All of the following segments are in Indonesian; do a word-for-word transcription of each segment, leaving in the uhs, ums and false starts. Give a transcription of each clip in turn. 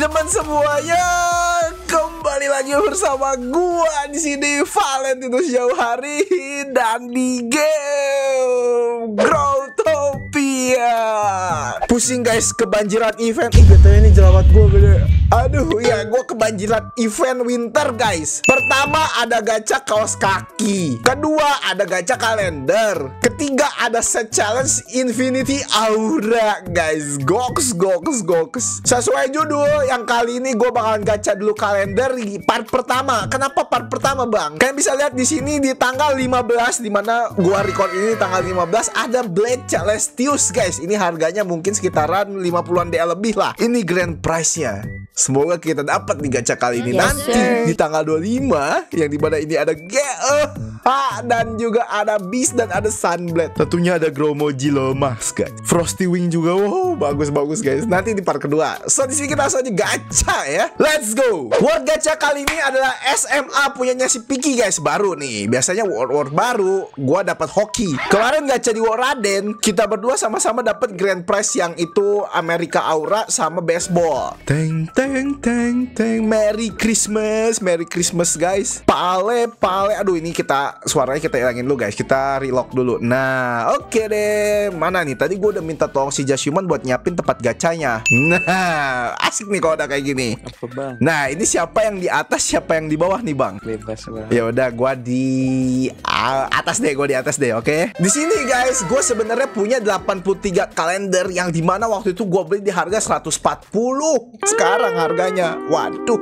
teman-teman semuanya, kembali lagi bersama gua di sini Valentinus jauh hari dan di game Growtopia. Pusing guys, kebanjiran event. Ih, betul ini jerawat gua beda. Aduh, ya gua kebanjiran event winter guys. Pertama ada gacha kaos kaki. Kedua ada gacha kalender. Ketiga ada set challenge Infinity Aura guys. Goks, goks, goks. Sesuai judul, yang kali ini gue bakalan gacha dulu kalender di part pertama. Kenapa part pertama bang? Kalian bisa lihat di sini di tanggal lima belas, dimana gue record ini tanggal lima belas, ada Blade Celestius guys. Ini harganya mungkin sekitaran lima puluhan D L lebih lah. Ini grand prize-nya. Semoga kita dapat di gacha kali ini. Yes, nanti sir. di tanggal dua puluh lima, yang dimana ini ada G E H dan juga ada Beast dan ada Sunblade. Tentunya ada Gromoji Lomas guys. Frosty Wing juga. Wow, bagus-bagus guys. Nanti di part kedua. So di sini kita langsung aja gacha ya. Let's go. Word gacha kali ini adalah S M A punyanya si Piki guys. Baru nih. Biasanya word-word baru gua dapat hoki. Kemarin gacha di Word Raden, kita berdua sama-sama dapat grand prize yang itu Amerika Aura sama baseball. Teng teng teng teng. Merry Christmas, Merry Christmas guys. Pale pale. Aduh, ini kita suaranya kita hilangin dulu guys. Kita relock dulu. Nah, oke okay deh. Mana nih? Tadi gue udah minta tolong si Jasuman buat nyiapin tempat gacanya. Nah, asik nih kalau udah kayak gini. Apa bang? Nah, ini siapa yang di atas, siapa yang di bawah nih bang? Bebas bang. Ya udah, gue di uh, atas deh, gue di atas deh, oke? Okay? Di sini guys, gue sebenarnya punya delapan puluh tiga kalender yang dimana waktu itu gue beli di harga seratus empat puluh. Sekarang harganya, waduh,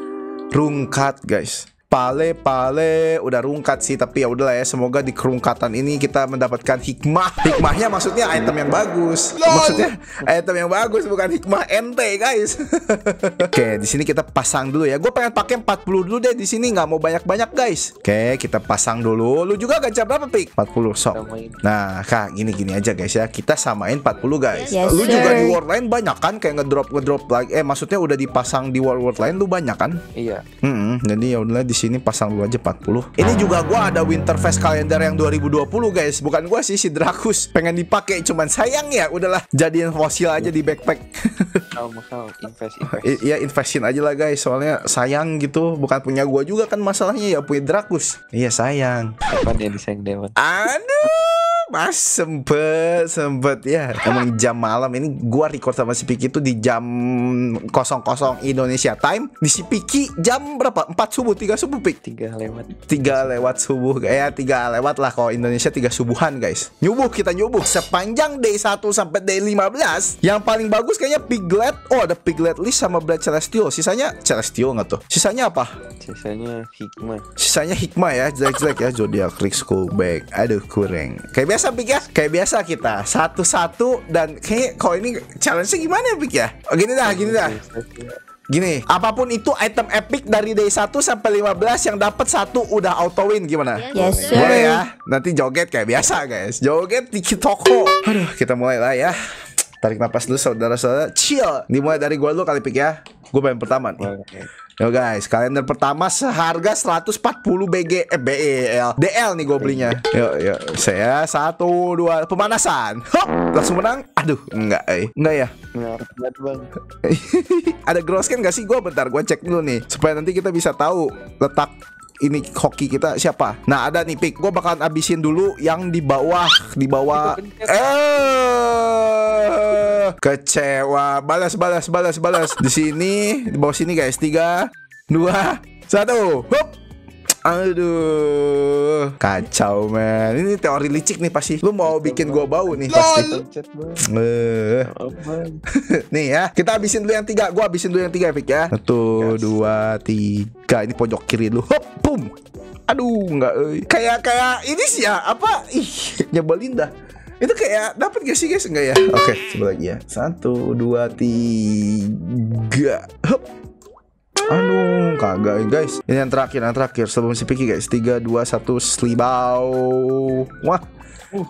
rungkat guys. Pale pale udah rungkat sih, tapi ya udahlah ya, semoga di kerungkatan ini kita mendapatkan hikmah. Hikmahnya maksudnya item yang bagus. Maksudnya item yang bagus, bukan hikmah ente guys. Oke, di sini kita pasang dulu ya. Gue pengen pakai empat puluh dulu deh di sini, nggak mau banyak-banyak guys. Oke, kita pasang dulu. Lu juga gacha berapa pik? empat puluh sok. Nah, kak, gini-gini aja guys ya. Kita samain empat puluh guys. Yes, Lu sir. juga di world lain banyak kan, kayak ngedrop ngedrop lagi. Eh, maksudnya udah dipasang di world world lain lu banyak kan? Iya. Hmm, jadi ya udahlah di sini pasang dulu aja empat puluh. Ini juga gua ada Winterfest kalender yang dua ribu dua puluh guys. Bukan gua sih, si Drakus pengen dipakai, cuman sayang ya udahlah jadiin fosil aja di backpack. Mau mau invest invest. I- Iya, investin aja lah guys, soalnya sayang gitu. Bukan punya gua juga kan masalahnya, ya punya Drakus. Iya sayang. Kapan dia disayang Dewan? Aduh, mas sempet sempet ya. Emang jam malam ini gua record sama si Piki itu di jam kosong kosong Indonesia time. Di si Piki jam berapa? empat subuh, tiga subuh Pik. Tiga lewat. Tiga lewat subuh, kayak tiga lewat lah kalau Indonesia, tiga subuhan guys. Nyubuh, kita nyubuh sepanjang day satu sampai day lima belas. Yang paling bagus kayaknya Piglet. Oh, ada Piglet List sama Blade Celestial. Sisanya Celestial nggak tuh? Sisanya apa? Sisanya hikmah. Sisanya hikmah ya, jelek-jelek ya. Zodiac Rick Skullback. Aduh, kurang. Kayak biasa Pik ya. Kayak biasa kita satu-satu. Dan kayak kalau ini challenge-nya gimana ya Pik ya? Oh, gini dah, gini dah. Gini, apapun itu item epic dari day satu sampai lima belas yang dapat satu udah auto win, gimana? Yes, sir. Boleh ya? Nanti joget kayak biasa guys. Joget di toko. Aduh, kita mulai lah ya. Tarik napas dulu saudara-saudara. Chill. Dimulai dari gua dulu kali Pik ya. Gue pengen pertama nih. Yo guys, kalender pertama seharga seratus empat puluh B G eh B E L D L nih gue belinya. Yo yo, saya satu dua pemanasan. Hop, langsung menang. Aduh, enggak eh. Enggak ya. Nggak bang. Ada gross kan gak sih? Gue bentar, gue cek dulu nih supaya nanti kita bisa tahu letak ini hoki kita siapa. Nah, ada nih Pik. Gue bakalan abisin dulu yang di bawah, di bawah. Eh, kecewa. Balas, balas, balas, balas. Di sini, di bawah sini guys. Tiga, dua, satu. Hop. Aduh, kacau men. Ini teori licik nih pasti. Lu mau bikin gua bau nih pasti. Chat bang. Eh. Oh, bang. Nih ya, kita habisin dulu yang tiga. Gua habisin dulu yang tiga, Fik ya. Satu, dua, tiga. Ini pojok kiri dulu. Hop, boom. Aduh, enggak. Eh. Kayak kayak ini sih ya. Apa? Ih, nyebelin dah. Itu kayak dapat gak sih guys? Enggak ya? Oke, coba lagi ya. Satu, dua, tiga. Hop. Aduh, kagak guys. Ini yang terakhir, yang terakhir sebelum si Piki guys. Tiga, dua, satu, selibau. Wah. Uh.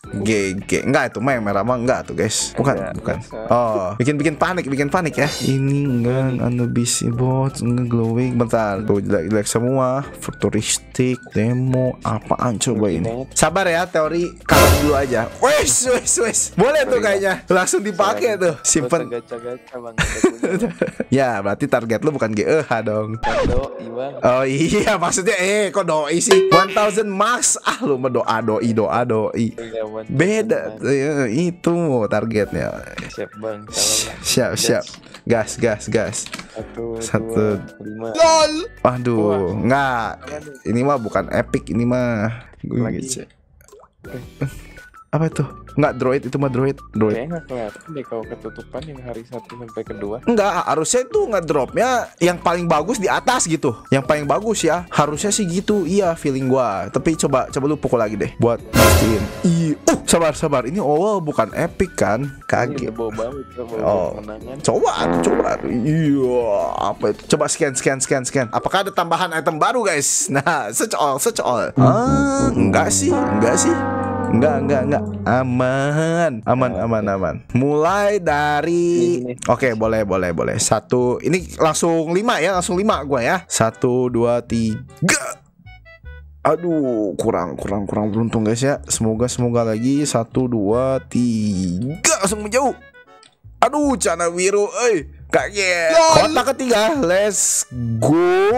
G G enggak itu mah yang merah mah enggak tuh guys. Bukan, Enggak, bukan. biasa. Oh, bikin-bikin panik, bikin panik ya. Ini enggak Anubis bot, enggak glowing. Bentar, tuh jelek-jelek semua. Futuristik, demo, apaan coba ini? Sabar ya, teori kalem dulu aja. Wes, wes, wes. Boleh tuh kayaknya. Langsung dipakai tuh. Simpen. Gacha-gacha bang. Ada punya. Ya, berarti target lu bukan G E H dong. Kado, Iwan. Oh iya, maksudnya eh kok doi sih? one thousand max. Ah, lu mah doa doi, doa doi. Beda ya, itu targetnya. Siap bang. Salam. Siap, siap. Gas, gas, gas. Satu, Satu. dua, lima. LOL. Waduh, enggak. Ini mah bukan epic, ini mah gue Lagi. ngecek. Apa itu? Enggak, droid itu mah droid, droid. Kayaknya nggak kelihatan deh kalau ketutupan yang hari satu sampai kedua. Enggak, harusnya itu ngedropnya yang paling bagus di atas gitu. Yang paling bagus ya. Harusnya sih gitu. Iya, feeling gua. Tapi coba coba lu pukul lagi deh buat mastiin. Ih, uh, sabar sabar. Ini awal bukan epic kan? Kaget. Ini bawa banget, bawa Oh. kemenangan. Coba tuh, coba tuh. Iya, apa itu? Coba scan scan scan scan. Apakah ada tambahan item baru, guys? Nah, search all, search all. Ah, enggak sih, enggak sih. Enggak, enggak, enggak. Aman. Aman, aman, aman. Mulai dari Ini, ini. Oke, boleh, boleh, boleh. Satu, ini langsung lima ya, langsung lima gua ya. Satu, dua, tiga. Aduh, kurang, kurang, kurang beruntung guys ya. Semoga, semoga lagi. Satu, dua, tiga. Langsung menjauh. Aduh, Cana Biru, eh. Kaget. Kota ketiga, let's go.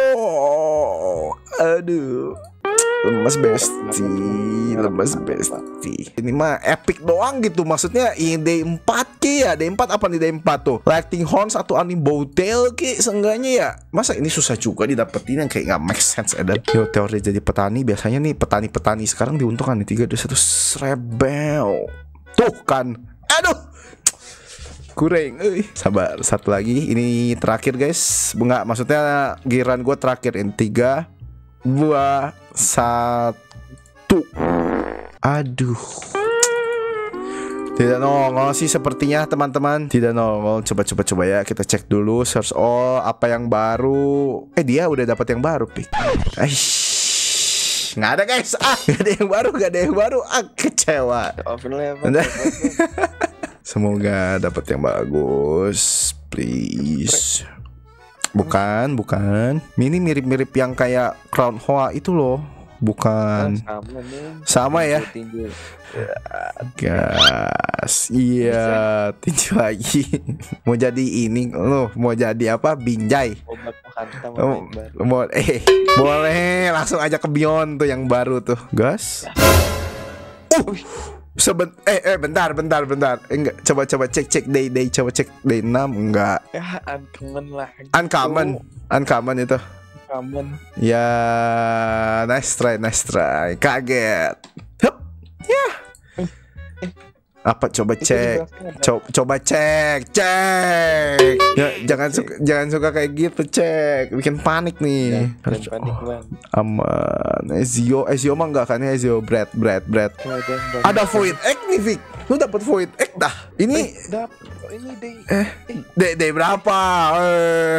Aduh. Lemes besti, lemes besti. Ini mah epic doang gitu. Maksudnya ini D empat ki ya, D empat apa nih D empat tuh? Lightning Horns atau Anime Bowtail ki seenggaknya ya. Masa ini susah juga didapetin yang kayak nggak make sense edan. Yo, teori jadi petani biasanya nih petani-petani sekarang diuntungkan nih tiga dua satu rebel. Tuh kan. Aduh. Kurang, eh. Sabar, satu lagi. Ini terakhir guys. Enggak, maksudnya giran gue terakhir. Ini tiga, dua, satu. Aduh. Tidak nongol sih sepertinya teman-teman. Tidak nongol. Coba coba coba ya. Kita cek dulu search all apa yang baru. Eh dia udah dapat yang baru, pik. Aish. Nggak ada guys. Ah, nggak ada yang baru, nggak ada yang baru. Ah, kecewa. Open lah ya bang. Semoga dapat yang bagus, please. Bukan, bukan. Ini mirip-mirip yang kayak Crown Hoa itu loh. Bukan. Sama nih. Sama ya. Tinju. Gas. Iya, tinju lagi. Mau jadi ini loh, mau jadi apa? Binjai. Obat penghantam Oh, yang baru. mau eh boleh langsung aja ke Beyond tuh yang baru tuh. Gas. Uh. Seben eh eh bentar bentar bentar. Eh, enggak, coba coba cek cek day day coba cek day enam enggak. Ya uncommon lah. Uncommon. Uncommon itu. Uncommon. Ya, nice try, nice try. Kaget. Hup. Ya. Apa coba cek? Coba coba cek, cek. Ya, jangan suka jangan suka kayak gitu, cek. Bikin panik nih. Dan panik bang. Aman. Ezio, Ezio mah enggak kan ya Ezio Brad, Brad, Brad. Ada Void Egg nih, Vic. Lu dapat Void Egg dah. Ini Dapat ini deh. eh deh deh berapa? Eh.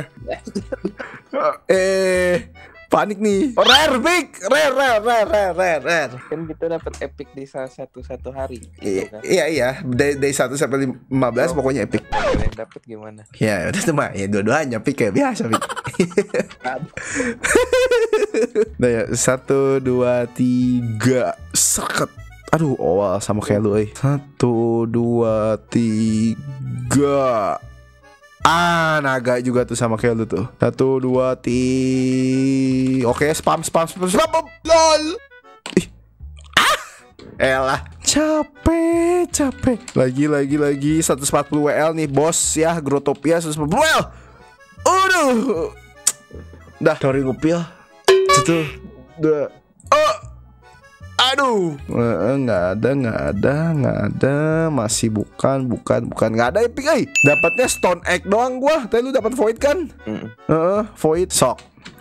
eh panik nih. Rare, Vic. Rare, rare, rare, rare, rare, rare. Kan kita dapat epic di salah satu satu hari. I- Itu kan. Iya iya, dari dari satu sampai lima belas pokoknya epic. Kalian dapat gimana? Ya udah tuh mah, ya dua-duanya pick kayak biasa pick. Nah ya, satu dua tiga seket. Aduh, awal sama kayak lu, eh. Satu dua tiga. Ah, naga juga tuh sama kayak lu tuh. Satu dua tiga. Oke, spam spam spam spam. Lol. Ih. Ah. Elah, capek, capek. Lagi lagi lagi seratus empat puluh W L nih, bos ya. Growtopia seratus empat puluh W L. Aduh. Dah, sorry ngupil. Satu, dua. Oh. Aduh, nggak ada, nggak ada, nggak ada, masih bukan, bukan, bukan, nggak ada epic, eh. Dapatnya Stone Egg doang gua. Tadi lu dapat Void kan? Mm. Heeh, Void sok.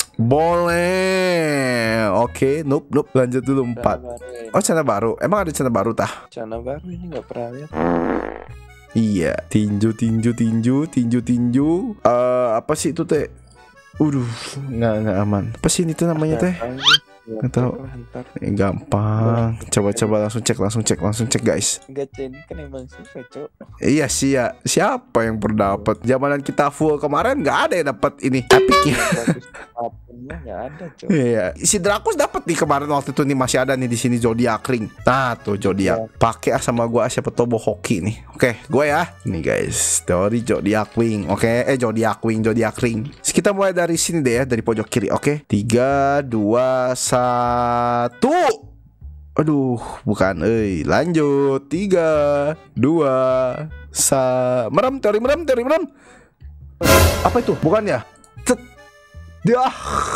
Boleh. Oke, nope, nope. Lanjut dulu empat. Oh, channel baru. Emang ada channel baru tah? Channel baru ini nggak pernah lihat. Iya, tinju, tinju, tinju, tinju, tinju. Eh, apa sih itu teh? Uduh, nggak nggak aman. Apa sih ini tuh namanya teh? Nggak tahu. Eh, gampang. Coba-coba langsung cek, langsung cek, langsung cek guys. Gacha ini kan emang susah, Cok. Iya sih ya. Siapa yang berdapat? Zamanan kita full kemarin nggak ada yang dapat ini epicnya. Apunnya nggak ada, Cok. Iya. Si Drakus dapat nih kemarin waktu itu nih, masih ada nih di sini zodiak ring. Nah tuh zodiak. Pakai ah sama gua, siapa tahu bawa hoki nih. Oke, gue ya. Nih guys, teori zodiak wing. Oke, eh zodiak wing, zodiak ring. Kita mulai dari sini deh ya, dari pojok kiri. Oke, tiga, dua, satu. Aduh, bukan. Eh, lanjut. Tiga, dua, sa. Merem, teori merem, teori merem. Apa itu? Bukan ya? Cet. Dah,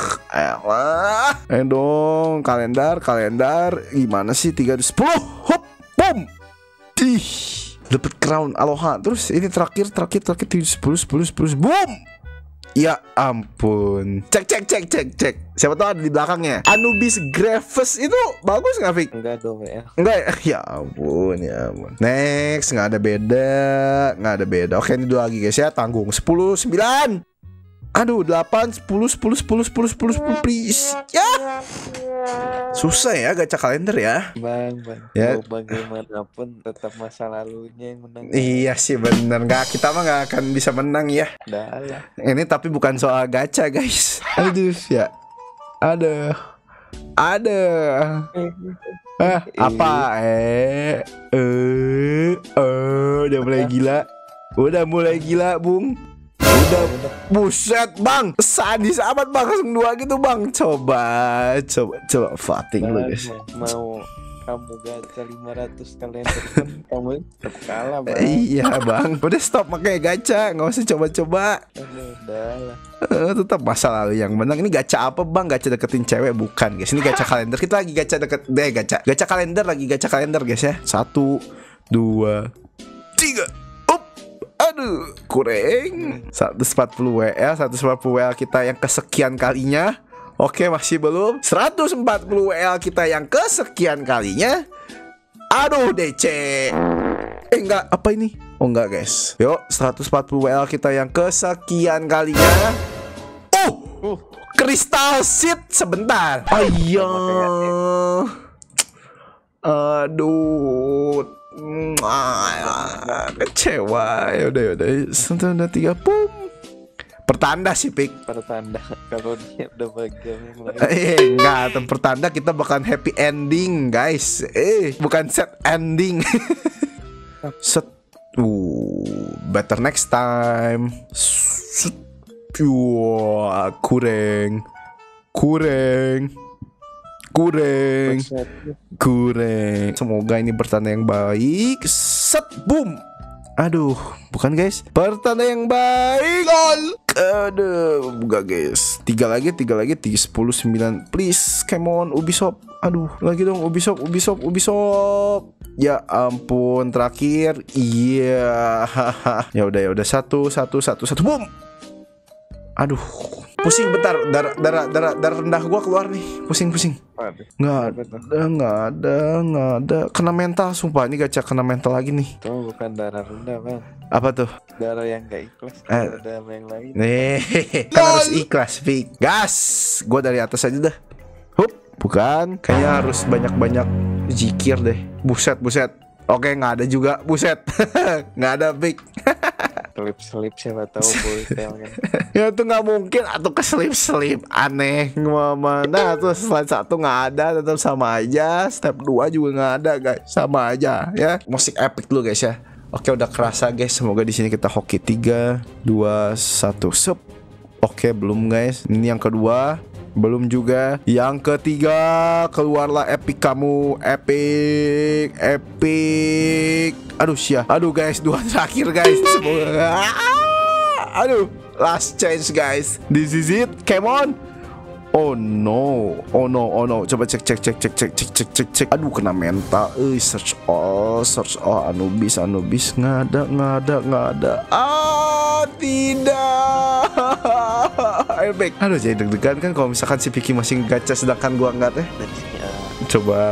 elah. Eh dong, kalender, kalender. Gimana sih? Tiga, sepuluh. Hop, boom. Dih, dapat crown aloha. Terus ini terakhir, terakhir, terakhir. Tujuh, sepuluh, sepuluh, sepuluh. Boom. Ya ampun. Cek cek cek cek cek. Siapa tahu ada di belakangnya. Anubis Graves itu bagus nggak, Fik? Enggak dong ya. Enggak ya. Ya ampun, ya ampun. Next, nggak ada beda, nggak ada beda. Oke, ini dua lagi guys ya. Tanggung. Sepuluh, sembilan. Aduh, delapan, sepuluh, sepuluh, sepuluh, sepuluh, sepuluh, sepuluh, please. Ya. Susah ya gacha kalender ya. Bang, bang. Ya. Mau bagaimanapun tetap masa lalunya yang menang. Iya sih bener. Nggak, kita mah nggak akan bisa menang ya. Dah lah. Ini tapi bukan soal gacha guys. Aduh ya. Ada. Ada. Eh, apa? Eh, eh, eh, udah mulai gila. Udah mulai gila, Bung. Udah, buset bang, sadis amat bang, langsung dua gitu bang. Coba, coba, coba voting lu guys. Mau kamu gacha lima ratus kalender pun kamu tetap kalah bang. Iya bang, udah stop pakai gacha, nggak usah coba-coba. Udah lah. Uh, tetap masa lalu yang menang. Ini gacha apa bang? Gacha deketin cewek bukan guys. Ini gacha kalender. Kita lagi gacha deket deh gacha. Gacha kalender lagi gacha kalender guys ya. Satu, dua, tiga. Aduh, kurang. seratus empat puluh W L, seratus empat puluh W L kita yang kesekian kalinya. Oke, masih belum. seratus empat puluh W L kita yang kesekian kalinya. Aduh, D C. Eh, enggak, apa ini? Oh, enggak, guys. Yuk, seratus empat puluh W L kita yang kesekian kalinya. Uh, uh. Crystal Seed sebentar. Ayah. Aduh. Ah, kecewa. Ya udah ya udah. Sudah udah tiga pum. Pertanda sih Pik. Pertanda kalau dia udah bagian yang lain. Eh enggak, pertanda kita bakalan happy ending guys. Eh bukan set ending. Set. Uh, better next time. Set. Wah, kurang. Kurang. Kurang. Kurang. Semoga ini pertanda yang baik. Set, boom. Aduh, bukan guys. Pertanda yang baik. Lol. Aduh, bukan guys. Tiga lagi, tiga lagi, tiga, sepuluh, sembilan. Please, come on, Ubisoft. Aduh, lagi dong, Ubisoft, Ubisoft, Ubisoft. Ya ampun, terakhir. Iya. Ya udah, ya udah. Satu, satu, satu, satu. Boom. Aduh, pusing bentar, darah darah darah darah rendah gua keluar nih, pusing pusing. Nggak ada, nggak ada, nggak ada. Kena mental, sumpah ini gacha kena mental lagi nih. Tuh bukan darah rendah bang. Apa tuh? Darah yang gak ikhlas. Eh. Darah yang lain. Nih, kan harus ikhlas, Fik. Gas, gua dari atas aja dah. Hup, bukan. Kayaknya harus banyak-banyak zikir deh. Buset, buset. Oke, nggak ada juga, buset. Nggak ada, Fik. Selip-selip siapa tahu bultel kan. Ya tuh nggak mungkin atau keselip-selip aneh mama. Nah tuh slide satu nggak ada, tetap sama aja. Step dua juga nggak ada guys, sama aja ya. Musik epic dulu guys ya. Oke udah kerasa guys, semoga di sini kita hoki. Tiga, dua, satu, sep. Oke belum guys, ini yang kedua. Belum juga. Yang ketiga, keluarlah epic kamu. Epic, epic. Aduh sia. Aduh guys, dua terakhir guys. Semoga. Aduh, last chance guys. This is it. Come on. Oh no. Oh no, oh no. Coba cek cek cek cek cek cek cek cek cek. Aduh kena mental. Eh search all, search all Anubis, Anubis nggak ada, nggak ada, nggak ada. Ah, tidak. Epic. Aduh jadi deg-degan kan kalau misalkan si Vicky masih gacha sedangkan gua enggak teh. Coba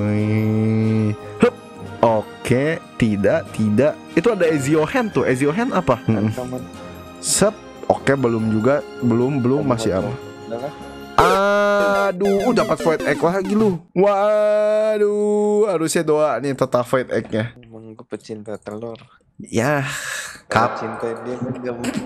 boleh. Hup. Oke, tidak, tidak. Itu ada Ezio Hand tuh. Ezio Hand apa? Hmm. Sep. Oke, belum juga. Belum, belum masih apa? Ah, Waduh, uh, dapat void egg lagi lu. Waduh, harusnya doa nih total void egg-nya. Emang gue pecinta telur. Ya, kap. Cinta dia kan gak mungkin.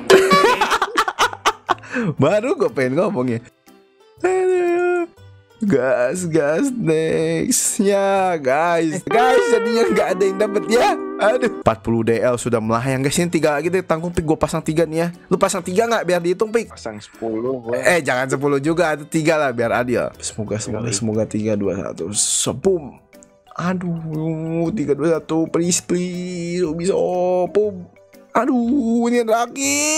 Baru gue pengen ngomongnya. Aduh. Gas, gas next ya guys. Guys, jadinya nggak ada yang dapet ya. Aduh. empat puluh D L sudah melayang guys. Ini tiga lagi deh. Tanggung pik, gue pasang tiga nih ya. Lu pasang tiga nggak biar dihitung pik? Pasang sepuluh gua. Eh jangan sepuluh juga, ada tiga lah biar adil. Semoga semoga semoga tiga dua satu. Sepum. Aduh, tiga dua satu, please please. Oh, bisa oh, pum. Aduh, ini lagi.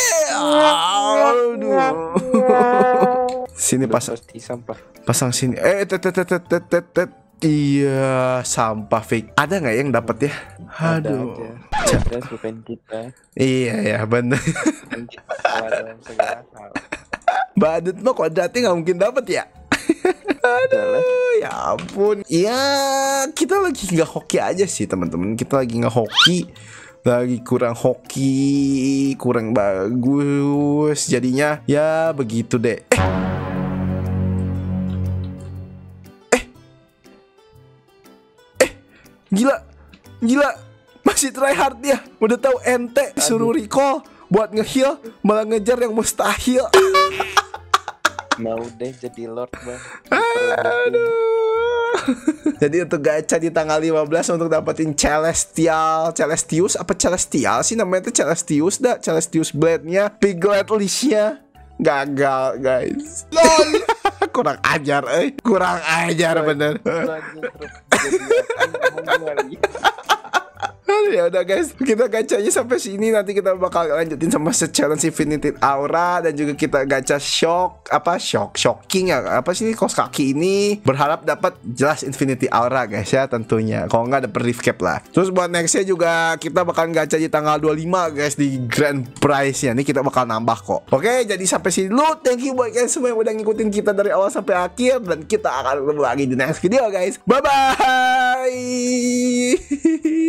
Aduh. Sini pasang sampah. Pasang sini. Eh, tet tet tet tet tet tet. Iya, sampah fake. Ada nggak yang dapat ya? Aduh. Ada aja. Bukan kita. Iya ya, benar. Bukan kita dalam segala hal. Badut mah kodratnya nggak mungkin dapat ya. Aduh, ya ampun. Ya, kita lagi nggak hoki aja sih teman-teman. Kita lagi nggak hoki. Lagi kurang hoki, kurang bagus. Jadinya ya begitu deh. Eh. Eh. Eh. Gila. Gila. Masih try hard dia. Udah tahu ente suruh recall buat nge-heal, malah ngejar yang mustahil. Mau deh jadi lord bang. Aduh. Jadi untuk gacha di tanggal lima belas untuk dapetin Celestial Celestius apa Celestial sih namanya itu Celestius dah. Celestius Blade-nya, Piglet Leash-nya gagal guys. Kurang ajar eh. Kurang ajar bener. Ya udah guys, kita gacanya sampai sini. Nanti kita bakal lanjutin sama se-challenge Infinity Aura. Dan juga kita gacha shock. Apa shock? Shocking ya? Apa sih ini kos kaki ini? Berharap dapat jelas Infinity Aura guys ya tentunya. Kalau nggak dapet Rift Cap lah. Terus buat nextnya juga kita bakal gacha di tanggal dua puluh lima guys. Di Grand Prize-nya. Ini kita bakal nambah kok. Oke, jadi sampai sini dulu. Thank you buat kalian semua yang udah ngikutin kita dari awal sampai akhir. Dan kita akan ketemu lagi di next video guys. Bye-bye.